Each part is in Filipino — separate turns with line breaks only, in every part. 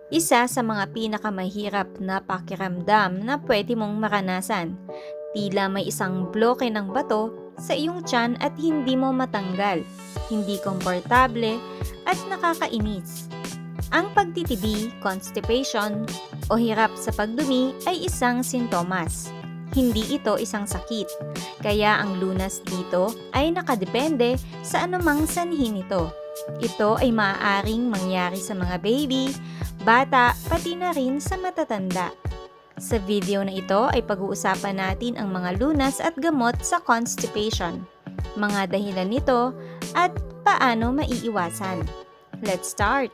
Isa sa mga pinakamahirap na pakiramdam na pwede mong maranasan. Tila may isang bloke ng bato sa iyong tiyan at hindi mo matanggal. Hindi komportable at nakakainis. Ang pagtitibi, constipation, o hirap sa pagdumi ay isang sintomas. Hindi ito isang sakit, kaya ang lunas dito ay nakadepende sa anumang sanhi nito. Ito ay maaaring mangyari sa mga baby, bata, pati na rin sa matatanda. Sa video na ito ay pag-uusapan natin ang mga lunas at gamot sa constipation, mga dahilan nito, at paano maiiwasan. Let's start!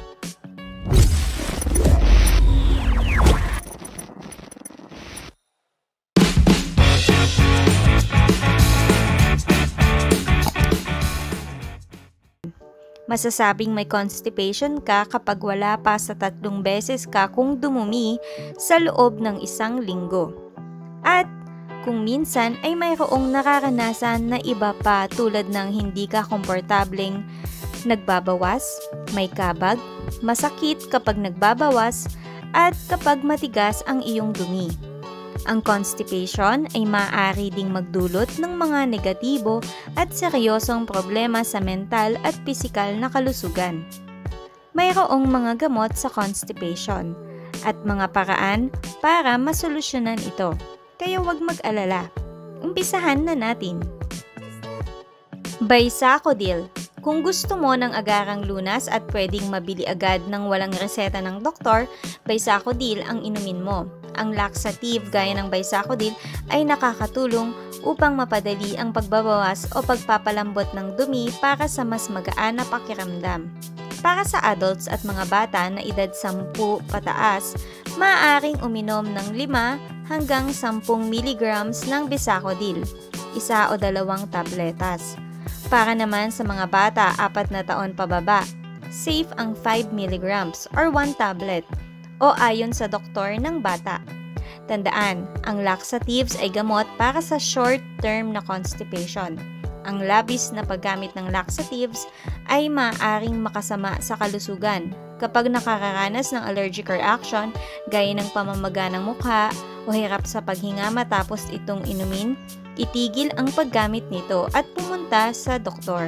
Masasabing may constipation ka kapag wala pa sa 3 beses ka kung dumumi sa loob ng 1 linggo. At kung minsan ay mayroong nararanasan na iba pa tulad ng hindi ka komportableng nagbabawas, may kabag, masakit kapag nagbabawas, at kapag matigas ang iyong dumi. Ang constipation ay maaari ding magdulot ng mga negatibo at seryosong problema sa mental at pisikal na kalusugan. Mayroong mga gamot sa constipation at mga paraan para masolusyonan ito, kaya huwag mag-alala. Umpisahan na natin. Bisacodyl. Kung gusto mo ng agarang lunas at pwedeng mabili agad ng walang reseta ng doktor, Bisacodyl ang inumin mo. Ang laxative gaya ng Bisacodyl ay nakakatulong upang mapadali ang pagbabawas o pagpapalambot ng dumi para sa mas magaan na pakiramdam. Para sa adults at mga bata na edad 10 pataas, maaaring uminom ng 5 hanggang 10 mg ng Bisacodyl, 1 o 2 tabletas. Para naman sa mga bata 4 na taon pababa, safe ang 5 mg or 1 tablet o ayon sa doktor ng bata. Tandaan, ang laxatives ay gamot para sa short-term na constipation. Ang labis na paggamit ng laxatives ay maaaring makasama sa kalusugan kapag nakakaranas ng allergic reaction gaya ng pamamaga ng mukha o hirap sa paghinga matapos itong inumin. Itigil ang paggamit nito at pumunta sa doktor.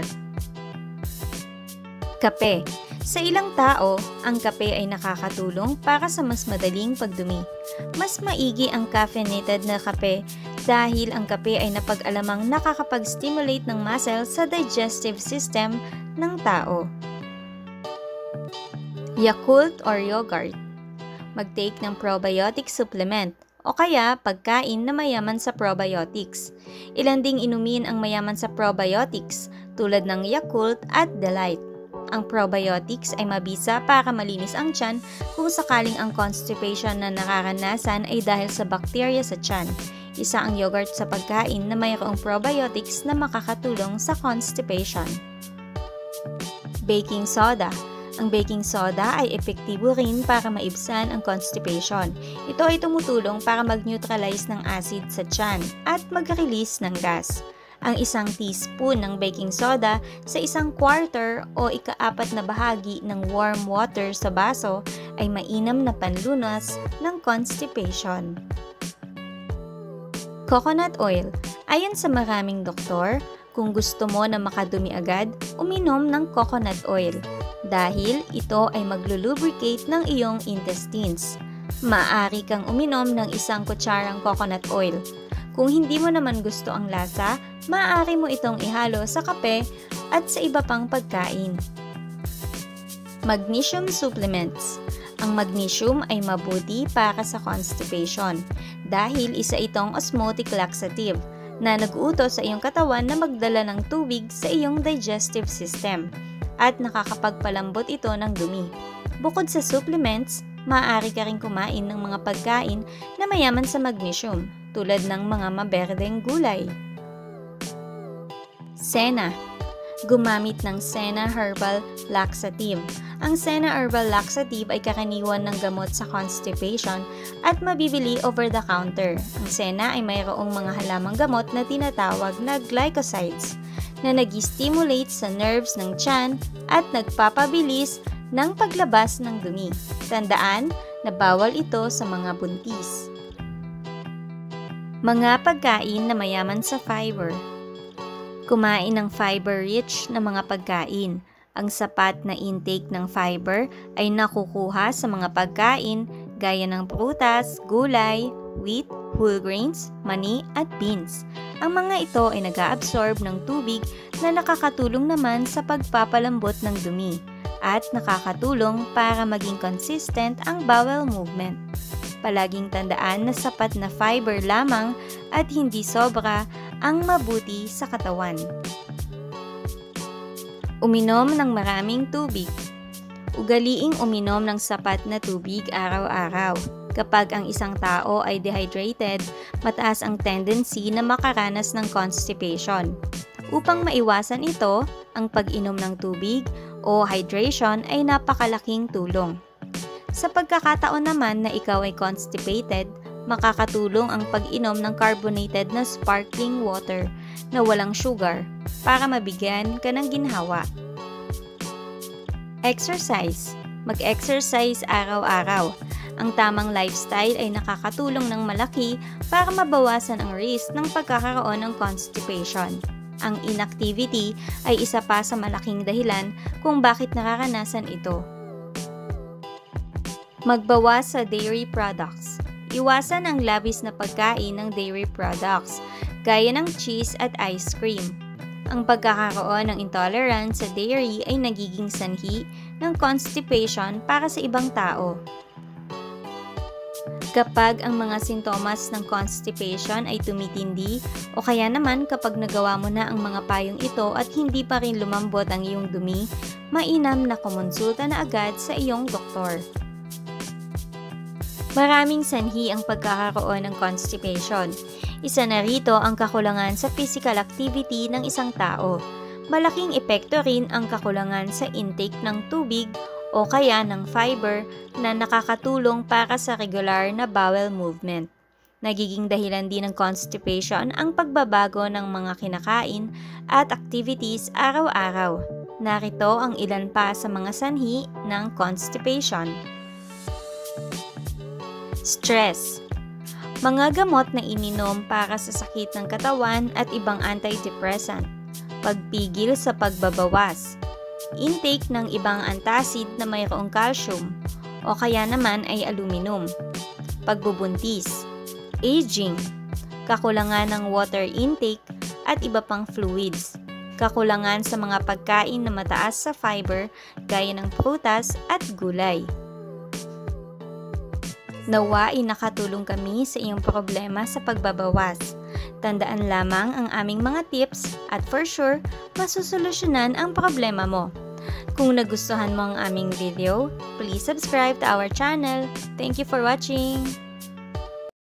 Kape. Sa ilang tao, ang kape ay nakakatulong para sa mas madaling pagdumi. Mas maigi ang caffeinated na kape dahil ang kape ay napag-alamang nakakapag-stimulate ng muscle sa digestive system ng tao. Yakult or yogurt. Mag-take ng probiotic supplement o kaya pagkain na mayaman sa probiotics. Ilan ding inumin ang mayaman sa probiotics tulad ng Yakult at Delight. Ang probiotics ay mabisa para malinis ang tiyan kung sakaling ang constipation na nararanasan ay dahil sa bakterya sa tiyan. Isa ang yogurt sa pagkain na mayroong probiotics na makakatulong sa constipation. Baking soda. Ang baking soda ay epektibo rin para maibsan ang constipation. Ito ay tumutulong para mag-neutralize ng acid sa tiyan at mag-release ng gas. Ang 1 teaspoon ng baking soda sa 1/4 o 1/4 na bahagi ng warm water sa baso ay mainam na panlunas ng constipation. Coconut oil. Ayon sa maraming doktor, kung gusto mo na makadumi agad, uminom ng coconut oil dahil ito ay maglulubricate ng iyong intestines. Maaari kang uminom ng 1 kutsarang coconut oil. Kung hindi mo naman gusto ang lasa, maaari mo itong ihalo sa kape at sa iba pang pagkain. Magnesium supplements. Ang magnesium ay mabuti para sa constipation dahil isa itong osmotic laxative na nag-uutos sa iyong katawan na magdala ng tubig sa iyong digestive system at nakakapagpalambot ito ng dumi. Bukod sa supplements, maaari ka rin kumain ng mga pagkain na mayaman sa magnesium tulad ng mga maberdeng gulay. Senna. Gumamit ng Senna Herbal Laxative. Ang Senna Herbal Laxative ay karaniwan ng gamot sa constipation at mabibili over the counter. Ang Senna ay mayroong mga halamang gamot na tinatawag na glycosides na nag-stimulate sa nerves ng tiyan at nagpapabilis ng paglabas ng dumi. Tandaan na bawal ito sa mga buntis. Mga pagkain na mayaman sa fiber. Kumain ng fiber-rich na mga pagkain. Ang sapat na intake ng fiber ay nakukuha sa mga pagkain gaya ng prutas, gulay, wheat, whole grains, mani at beans. Ang mga ito ay nag-aabsorb ng tubig na nakakatulong naman sa pagpapalambot ng dumi at nakakatulong para maging consistent ang bowel movement. Palaging tandaan na sapat na fiber lamang at hindi sobra ang mabuti sa katawan. Uminom ng maraming tubig. Ugaliing uminom ng sapat na tubig araw-araw. Kapag ang isang tao ay dehydrated, mataas ang tendency na makaranas ng constipation. Upang maiwasan ito, ang pag-inom ng tubig o hydration ay napakalaking tulong. Sa pagkakataon naman na ikaw ay constipated, makakatulong ang pag-inom ng carbonated na sparkling water na walang sugar para mabigyan ka ng ginhawa. Exercise. Mag-exercise araw-araw. Ang tamang lifestyle ay nakakatulong ng malaki para mabawasan ang risk ng pagkakaroon ng constipation. Ang inactivity ay isa pa sa malaking dahilan kung bakit nararanasan ito. Magbawas sa dairy products. Iwasan ang labis na pagkain ng dairy products, gaya ng cheese at ice cream. Ang pagkakaroon ng intolerance sa dairy ay nagiging sanhi ng constipation para sa ibang tao. Kapag ang mga sintomas ng constipation ay tumitindi o kaya naman kapag nagawa mo na ang mga payong ito at hindi pa rin lumambot ang iyong dumi, mainam na kumonsulta na agad sa iyong doktor. Maraming sanhi ang pagkakaroon ng constipation. Isa na rito ang kakulangan sa physical activity ng isang tao. Malaking epekto rin ang kakulangan sa intake ng tubig o kaya ng fiber na nakakatulong para sa regular na bowel movement. Nagiging dahilan din ng constipation ang pagbabago ng mga kinakain at activities araw-araw. Narito ang ilan pa sa mga sanhi ng constipation. Stress. Mga gamot na ininom para sa sakit ng katawan at ibang antidepressant. Pagpigil sa pagbabawas. Intake ng ibang antacid na mayroong calcium o kaya naman ay aluminum. Pagbubuntis. Aging. Kakulangan ng water intake at iba pang fluids. Kakulangan sa mga pagkain na mataas sa fiber gaya ng prutas at gulay. Nawa ay nakatulong kami sa iyong problema sa pagbabawas. Tandaan lamang ang aming mga tips at for sure, masusolusyonan ang problema mo. Kung nagustuhan mo ang aming video, please subscribe to our channel. Thank you for watching!